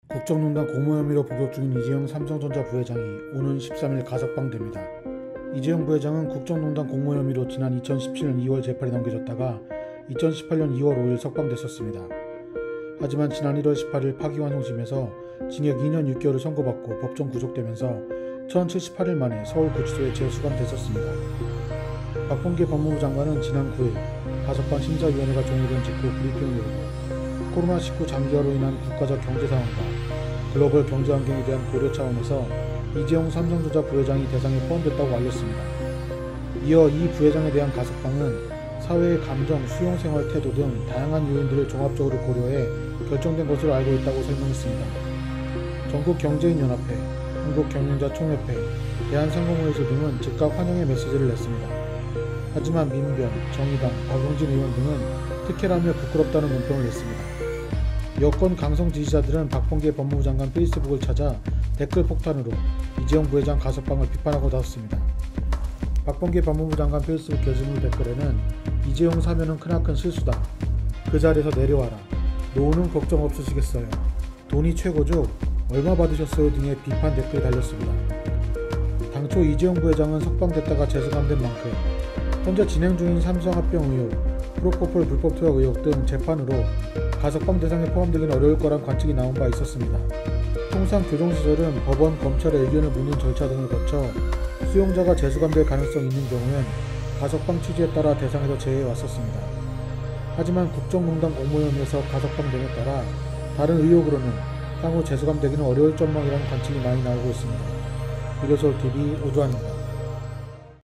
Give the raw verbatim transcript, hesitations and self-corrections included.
국정농단 공모 혐의로 복역 중인 이재용 삼성전자 부회장이 오는 십삼 일 가석방됩니다. 이재용 부회장은 국정농단 공모 혐의로 지난 이천십칠 년 이월 재판에 넘겨졌다가 이천십팔 년 이월 오일 석방됐었습니다. 하지만 지난 일월 십팔일 파기환송심에서 징역 이 년 육 개월을 선고받고 법정 구속되면서 천칠십팔 일 만에 서울구치소에 재수감됐었습니다. 박범계 법무부 장관은 지난 구일 가석방 심사위원회가 종료된 직후 브리핑을 열고 코로나 십구 장기화로 인한 국가적 경제 상황과 글로벌 경제 환경에 대한 고려 차원에서 이재용 삼성전자 부회장이 대상에 포함됐다고 알렸습니다. 이어 이 부회장에 대한 가석방은 사회의 감정, 수용생활 태도 등 다양한 요인들을 종합적으로 고려해 결정된 것으로 알고 있다고 설명했습니다. 전국경제인연합회, 한국경영자총협회, 대한상공회의소 등은 즉각 환영의 메시지를 냈습니다. 하지만 민변, 정의당, 박용진 의원 등은 특혜라며 부끄럽다는 논평을 냈습니다. 여권 강성 지지자들은 박범계 법무부 장관 페이스북을 찾아 댓글 폭탄으로 이재용 부회장 가석방을 비판하고 나섰습니다. 박범계 법무부 장관 페이스북 게시물 댓글에는 이재용 사면은 크나큰 실수다. 그 자리에서 내려와라. 노후는 걱정 없으시겠어요. 돈이 최고죠. 얼마 받으셨어요 등의 비판 댓글이 달렸습니다. 당초 이재용 부회장은 석방됐다가 재수감된 만큼 현재 진행 중인 삼성합병 의혹, 프로포폴 불법 투약 의혹 등 재판으로 가석방 대상에 포함되긴 어려울 거란 관측이 나온 바 있었습니다. 통상 교정 시절은 법원, 검찰의 의견을 묻는 절차 등을 거쳐 수용자가 재수감될 가능성이 있는 경우엔 가석방 취지에 따라 대상에서 제외해 왔었습니다. 하지만 국정농단 공모 혐의에서 가석방됨에 따라 다른 의혹으로는 향후 재수감되기는 어려울 전망이라는 관측이 많이 나오고 있습니다. 미래서울티비 오주환입니다.